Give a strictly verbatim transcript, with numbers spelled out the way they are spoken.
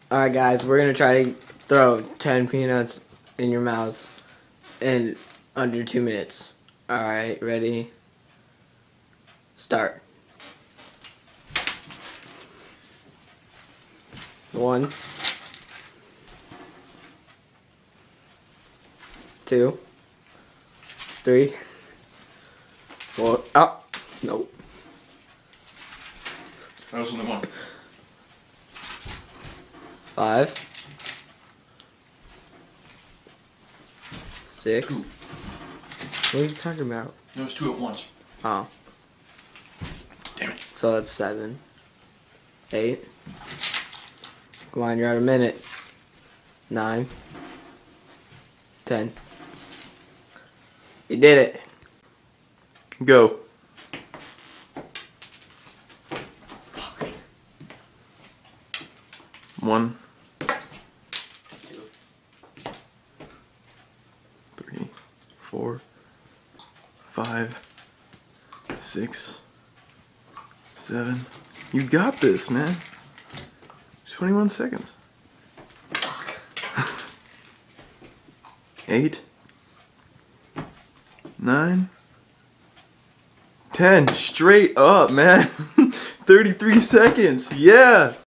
Alright guys, we're gonna try to throw ten peanuts in your mouth in under two minutes. Alright, ready? Start. One. Two. Three. Four. Oh, nope. That was only one. Five. Six. Two. What are you talking about? It was two at once. Oh. Damn it. So that's seven. Eight. Come on, you're at a minute. Nine. Ten. You did it. Go. One. Two. Three. Four. Five. Six. Seven. You got this, man. twenty-one seconds. Eight. Nine. Ten. Straight up, man. thirty-three seconds. Yeah.